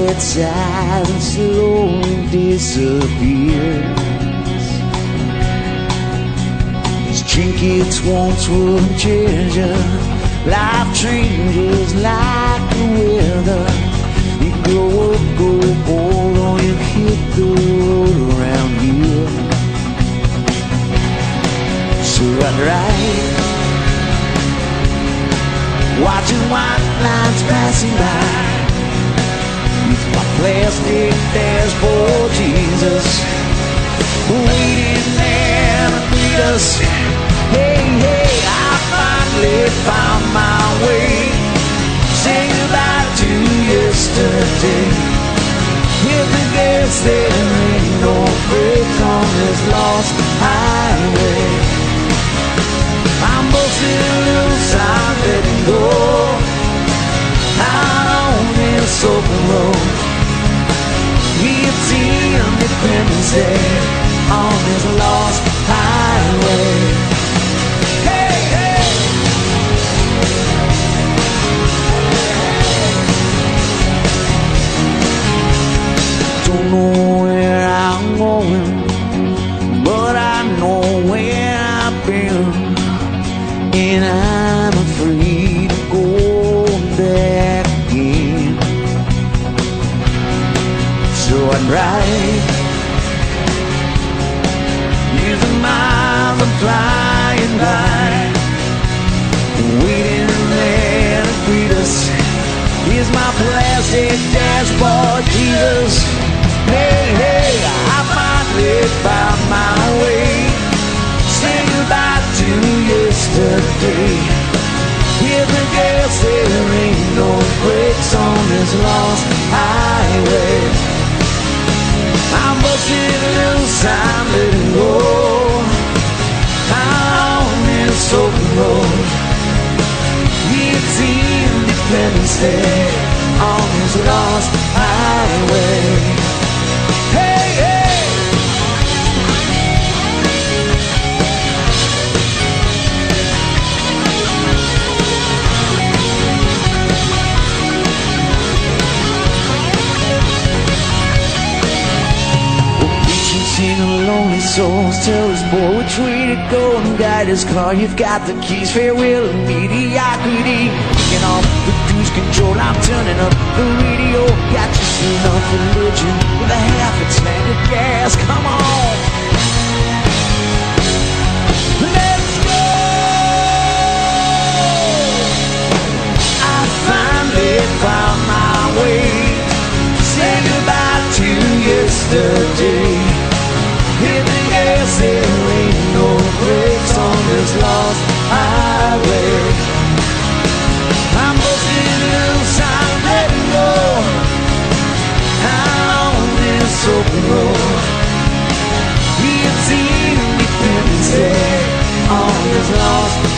bedside and slowly disappears. These trinkets once were treasure. Life changes like the weather. You grow up, grow old, or you hit the road around here. So I'd ride, watching white lines passing by, with my plastic dashboard, Jesus, waiting there to meet us. Hey, hey, I finally found my way. Say goodbye to yesterday. Hit the gas, there ain't no break on this lost highway. I'm busting loose, I'm letting go out on this open road. It's Independence Day on this lost highway. Hey, hey. Don't know where I'm going, but I know where I've been. And I'm afraid to go back again. So I'd ride, use the miles I'm flying by, waiting there to greet us. Here's my plastic dashboard, Jesus. Hey, hey, I finally found my way. Say goodbye to yesterday. Hit the gas, there ain't no brakes on this lost highway. I'm busting loose, I'm letting go out on this open road. It's Independence Day on this lost highway. Hey, hey. Lonely souls tell this boy which way to go and guide his car. You've got the keys, farewell and mediocrity. Taking off the cruise control, I'm turning up the radio. Got just enough religion with a half a tank of gas. Come on, let's go. I finally found my way. Say goodbye to yesterday. Hit the gas, there ain't no brakes on this lost highway. I'm busting loose, I'm letting go out on this open road. It's Independence Day on this lost